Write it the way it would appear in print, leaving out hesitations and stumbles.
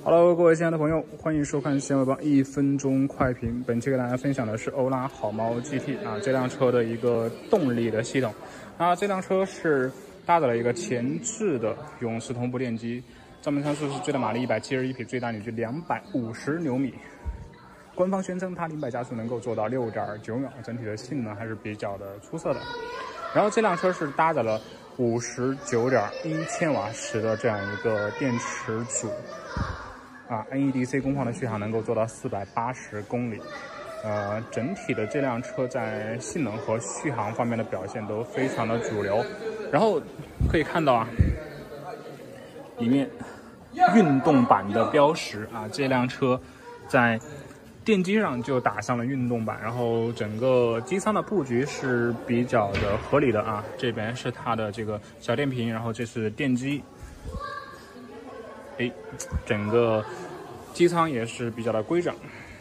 Hello， 各位亲爱的朋友，欢迎收看新闻网1分钟快评。本期给大家分享的是欧拉好猫 GT 这辆车的一个动力的系统。这辆车是搭载了一个前置的永磁同步电机，账面参数是最大马力171匹，最大扭矩250牛米。官方宣称它0-100加速能够做到6.9秒，整体的性能还是比较的出色的。然后这辆车是搭载了59.1千瓦时的这样一个电池组。NEDC 工况的续航能够做到480公里，整体的这辆车在性能和续航方面的表现都非常的主流。然后可以看到里面运动版的标识这辆车在电机上就打上了运动版，然后整个机舱的布局是比较的合理的这边是它的这个小电瓶，然后这是电机。整个机舱也是比较的规整。